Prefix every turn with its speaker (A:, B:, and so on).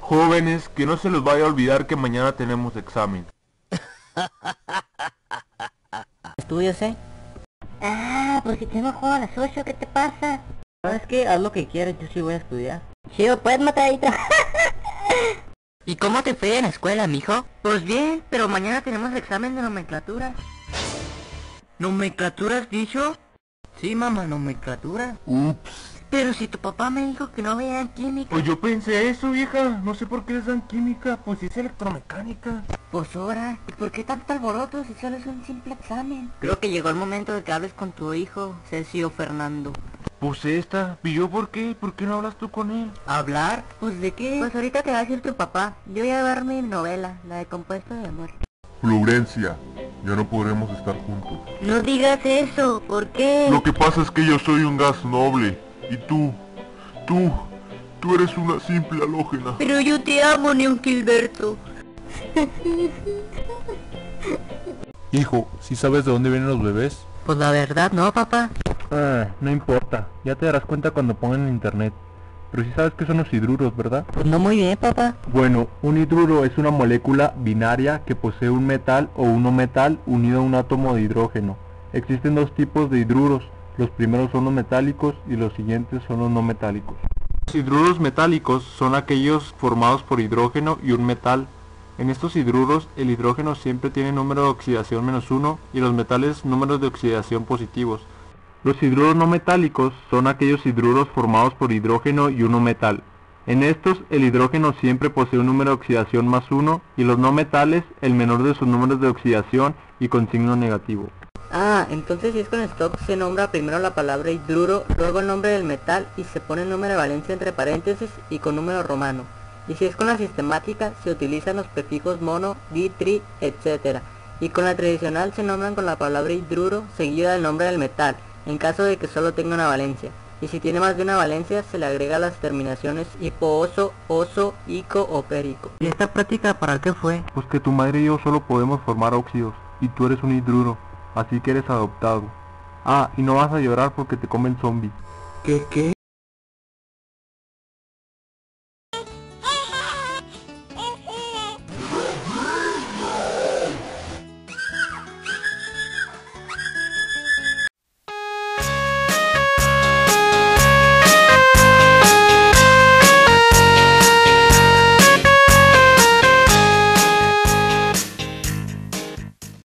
A: Jóvenes, que no se les vaya a olvidar que mañana tenemos examen.
B: ¿Estudias, eh?
C: Ah, pues si tengo juego a las 8, ¿qué te pasa?
B: ¿Sabes qué? Haz lo que quieras, yo sí voy a estudiar.
C: Chido, pues, matadito.
B: ¿Y cómo te fue en la escuela, mijo? Pues bien, pero mañana tenemos examen de nomenclatura. ¿Nomenclatura has dicho? Sí, mamá, nomenclatura.
A: Ups.
B: Pero si tu papá me dijo que no vean química.
A: Pues yo pensé eso, vieja. No sé por qué les dan química, pues es electromecánica.
B: Pues ahora, ¿y por qué tanto alboroto si solo es un simple examen? Creo que llegó el momento de que hables con tu hijo, Cecilio Fernando.
A: Pues esta. ¿Y yo por qué? ¿Por qué no hablas tú con él?
B: ¿Hablar? ¿Pues de qué? Pues ahorita te va a decir tu papá. Yo voy a ver mi novela, la de Compuesto de Amor.
D: Florencia, ya no podremos estar juntos.
B: No digas eso, ¿por qué?
D: Lo que pasa es que yo soy un gas noble, y tú eres una simple halógena.
B: Pero yo te amo, Neon Gilberto.
E: Hijo, ¿sí sabes de dónde vienen los bebés?
B: Pues la verdad, ¿no, papá?
E: No importa, ya te darás cuenta cuando pongan en internet. Pero sí sabes que son los hidruros, ¿verdad?
B: Pues no muy bien, papá.
E: Bueno, un hidruro es una molécula binaria que posee un metal o un no metal unido a un átomo de hidrógeno. Existen dos tipos de hidruros, los primeros son los metálicos y los siguientes son los no metálicos.
A: Los hidruros metálicos son aquellos formados por hidrógeno y un metal. En estos hidruros, el hidrógeno siempre tiene número de oxidación -1 y los metales números de oxidación positivos. Los hidruros no metálicos son aquellos hidruros formados por hidrógeno y un no metal. En estos, el hidrógeno siempre posee un número de oxidación +1 y los no metales el menor de sus números de oxidación y con signo negativo.
B: Ah, entonces si es con stock se nombra primero la palabra hidruro, luego el nombre del metal y se pone el número de valencia entre paréntesis y con número romano. Y si es con la sistemática se utilizan los prefijos mono, di, tri, etc. Y con la tradicional se nombran con la palabra hidruro seguida del nombre del metal, en caso de que solo tenga una valencia. Y si tiene más de una valencia se le agrega las terminaciones hipo-oso, oso, ico o perico. ¿Y esta práctica para qué fue?
A: Pues que tu madre y yo solo podemos formar óxidos, y tú eres un hidruro, así que eres adoptado. Ah, y no vas a llorar porque te come el zombie.
B: ¿Qué?